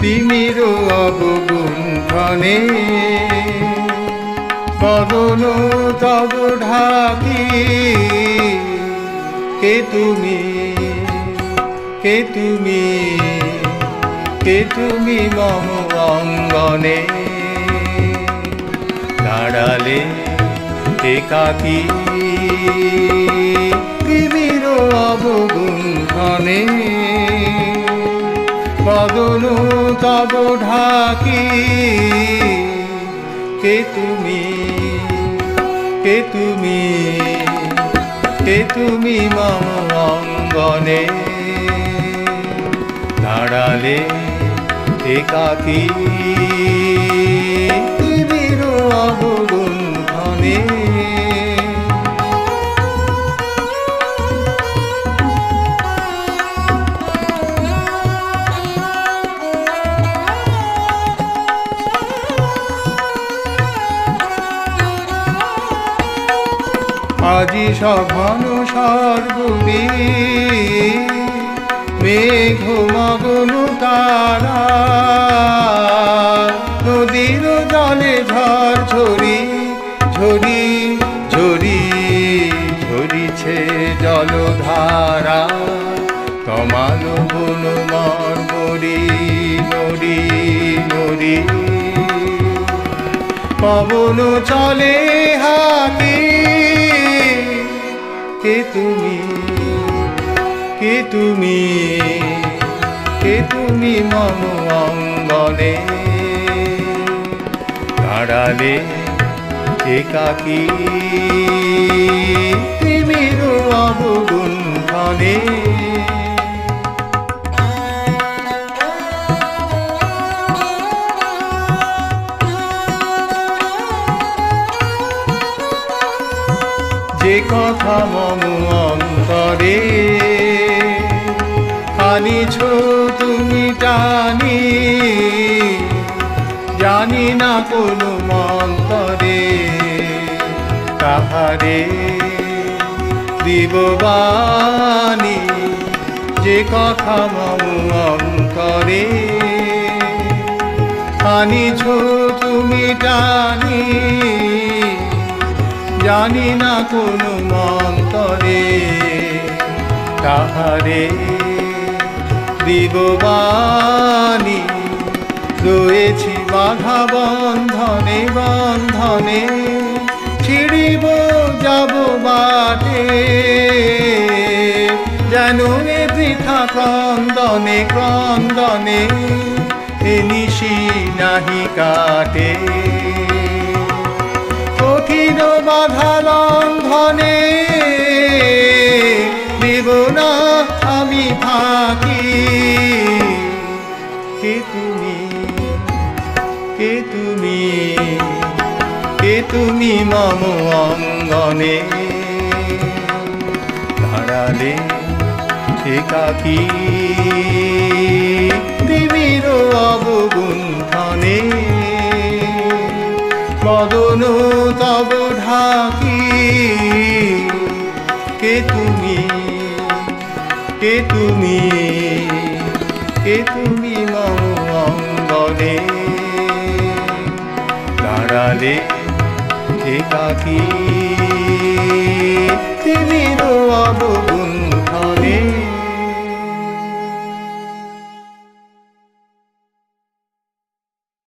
তিমির অবগুণ্ঠনে বদন তব ঢাকি কে তুমি কে তুমি কে তুমি মম অঙ্গনে দাঁড়ালে একাকী তিমির অবগুণ্ঠনে বদন তব ঢাকি কে তুমি কে তুমি কে তুমি মম অঙ্গনে দাঁড়ালে একাকী তিমির অবগুণ্ঠনে আজি সঘন সর্বদী মেঘ মগ্ন তারা নদীর জলে ঝড় ঝরি ঝরি ঝরি ঝরিছে জলধারা তমাল বন মরি মরি মরি পবন চলে হাতি কে তুমি কে তুমি কে তুমি মম অঙ্গনে দাঁড়ালে একাকী তিমির অবগুণ্ঠনে যে কথা মম অন্তরে আনিছ তুমি টানি জানি না কোন মন্তরে তাহারে দিববাণী যে কথা মম অন্তরে আনিছ তুমি টানি জানি না কোন মন্তরে তাহারে দিববাণী রয়েছি বাধা বন্ধনে বন্ধনে ছিড়িব যাব বাটে যেন এ বৃথা ক্রন্দনে ক্রন্দনে এ নিশি নাহি কাটে কঠিন বাধা লঙ্ঘনে দেব না আমি ফাঁকি কে তুমি কে তুমি কে তুমি মম অঙ্গনে দাঁড়ালে একাকী তিমির অবগুণ্ঠনে বদন তব ঢাকি কে তুমি কে তুমি কে তুমি মম অঙ্গনে দাঁড়ালে একাকী তিমির অবগুণ্ঠনে।